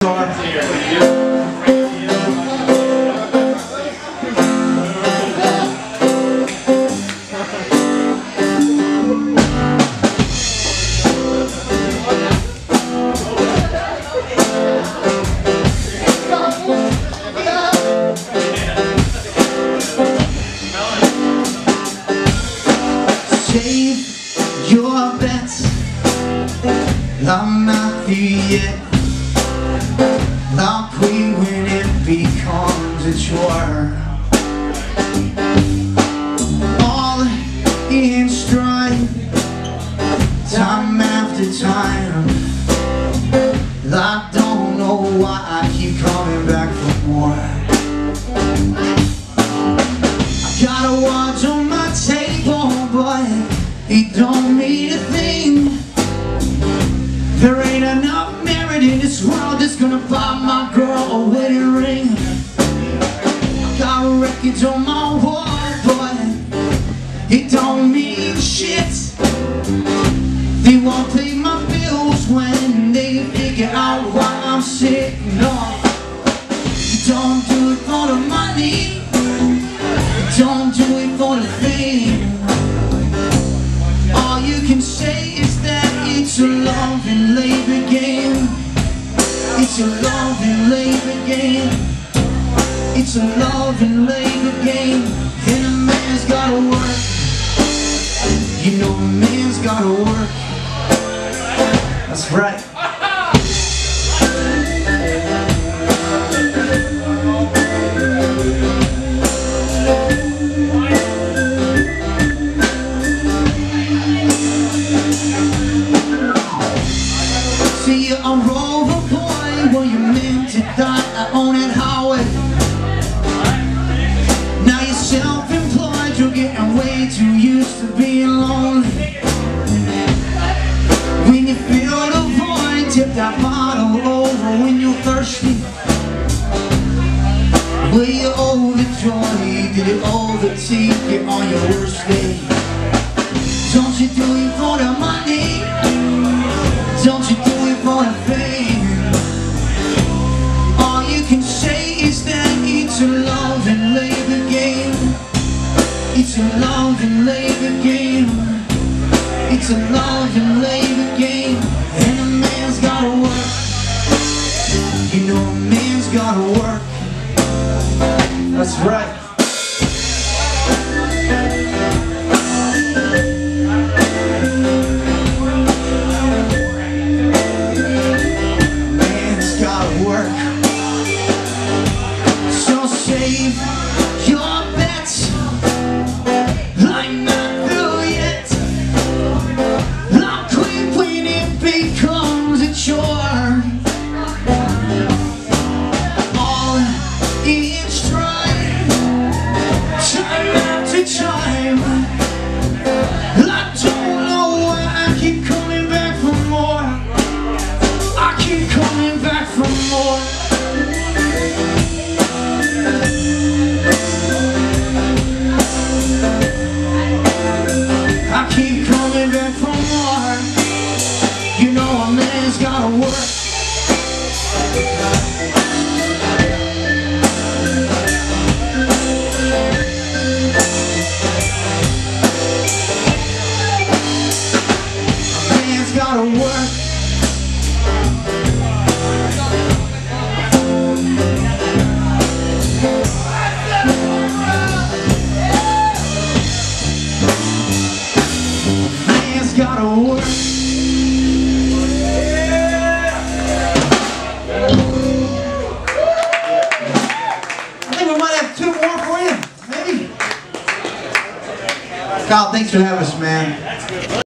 Save your bets, I'm not through yet. I'll quit when it becomes a chore. All in stride, time after time. I don't know why I keep coming back for more. I got a watch on my table, but it don't mean a thing. There ain't enough merit in this world that's gonna buy my girl a wedding ring. I got records on my wall, but it don't mean shit. They won't pay my bills when they figure out why I'm sick. No, you don't do it for the money, you don't do it for the fame. All you can say is that it's a love and labor game. It's a love and labor game. It's a love and labor game. And a man's gotta work. You know a man's gotta work. That's right. See, a rover boy, well, you're meant to die on that highway. Now you're self-employed, you're getting way too used to being lonely. When you feel the void, tip that bottle over when you're thirsty. Were you overjoyed? Did it overtake you on your worst day? Don't you do it for the money? Don't you do it for the fame? All you can say is that it's a love and labor game. It's a love and labor game. It's a love and labor game. And a man's gotta work. You know a man's gotta work. That's right. So save your bets, I'm not through yet. I'll quit when it becomes a chore. All in stride, time after time. I don't know why I keep coming back for more. I keep coming back for more. I keep coming back for more. You know a man's gotta work. A man's gotta work. Gotta work. I think we might have two more for you, maybe. Kyle, thanks for having us, man.